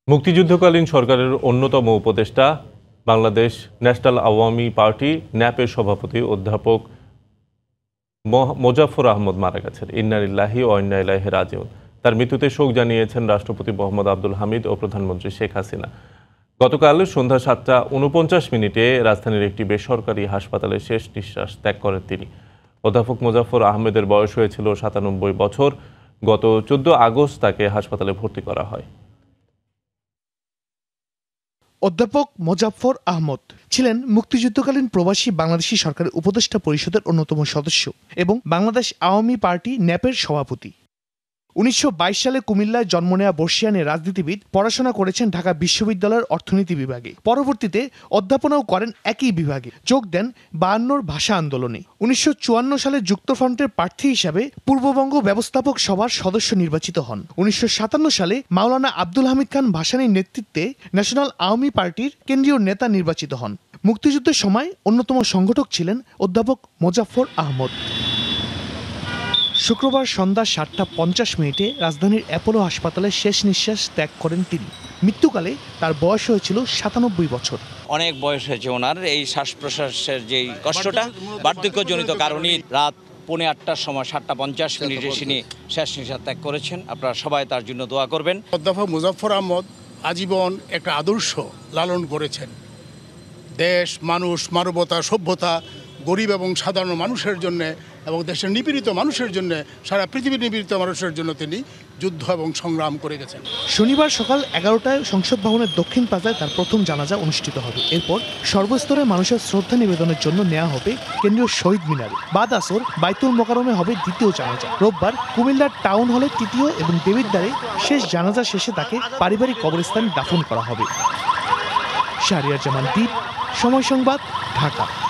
মুক্তিযুদ্ধকালীন সরকারের অন্যতম উপদেষ্টা বাংলাদেশ ন্যাশনাল আওয়ামী পার্টি ন্যাপের সভাপতি অধ্যাপক মোজাফফর আহমদ মারা গেছেন। ইন্না লিল্লাহি ওয়া ইন্না ইলাইহি রাজিউন। তার মৃত্যুতে শোক জানিয়েছেন রাষ্ট্রপতি মোহাম্মদ আব্দুল হামিদ ও প্রধানমন্ত্রী শেখ হাসিনা। গতকাল সন্ধ্যা ৭টা ৪৯ রাজধানীর একটি বেসরকারি হাসপাতালে শেষ নিঃশ্বাস ত্যাগ করেন তিনি। অধ্যাপক মোজাফফর আহমেদের বয়স হয়েছিল ৯৭ বছর। গত ১৪ আগস্ট তাকে হাসপাতালে ভর্তি করা হয়। অধ্যাপক মোজাফফর আহমদ ছিলেন মুক্তিযুদ্ধকালীন প্রবাসী বাংলাদেশি সরকারের উপদেষ্টা পরিষদের অন্যতম সদস্য এবং বাংলাদেশ আওয়ামী পার্টি ন্যাপের সভাপতি। ১৯২২ সালে কুমিল্লায় জন্ম নেওয়া বর্ষিয়ানে রাজনীতিবিদ পড়াশোনা করেছেন ঢাকা বিশ্ববিদ্যালয়ের অর্থনীতি বিভাগে। পরবর্তীতে অধ্যাপনাও করেন একই বিভাগে। যোগ দেন ৫২র ভাষা আন্দোলনে। ১৯৫৪ সালে যুক্তফ্রন্টের প্রার্থী হিসাবে পূর্ববঙ্গ ব্যবস্থাপক সভার সদস্য নির্বাচিত হন। ১৯৫৭ সালে মাওলানা আব্দুল হামিদ খান ভাসানীর নেতৃত্বে ন্যাশনাল আওয়ামী পার্টির কেন্দ্রীয় নেতা নির্বাচিত হন। মুক্তিযুদ্ধের সময় অন্যতম সংগঠক ছিলেন অধ্যাপক মোজাফফর আহমদ। শুক্রবার সন্ধ্যা ৭টা ৫০ রাজধানীর অ্যাপোলো হাসপাতালে শেষ নিঃশ্বাস ত্যাগ করেন তিনি। মৃত্যুকালে তার বয়স হয়েছিল ৯৭ বছর। অনেক বয়স হয়েছে ওনার। এই শ্বাস প্রশ্বাসের যেই কষ্টটা বার্ধক্যজনিত কারণে রাত ৮:৩০ সময় ৭টা ৫০ তিনি শেষ নিঃশ্বাস ত্যাগ করেছেন। আপনারা সবাই তার জন্য দোয়া করবেন। অধ্যাপক মোজাফফর আহমদ আজীবন একটা আদর্শ লালন করেছেন। দেশ, মানুষ, মানবতা, সভ্যতা, গরিব এবং সাধারণ মানুষের জন্য এবং দেশের নিপীড়িত মানুষের জন্য, সারা পৃথিবীর নিপীড়িত মানুষের জন্য তিনি যুদ্ধ এবং সংগ্রাম করে গেছেন। শনিবার সকাল ১১টায় সংসদ ভবনের দক্ষিণ প্লাজায় তার প্রথম জানাজা অনুষ্ঠিত হবে। এরপর সর্বস্তরের মানুষের শ্রদ্ধা নিবেদনের জন্য নেওয়া হবে কেন্দ্রীয় শহীদ মিনারে। বাদ আসর বাইতুল মোকাররমে হবে দ্বিতীয় জানাজা। রোববার কুমিল্লার টাউন হলে তৃতীয় এবং দেবিদ্বারে শেষ জানাজা শেষে তাকে পারিবারিক কবরস্থানে দাফন করা হবে। শাহরিয়ার জামান দ্বীপ, সময় সংবাদ, ঢাকা।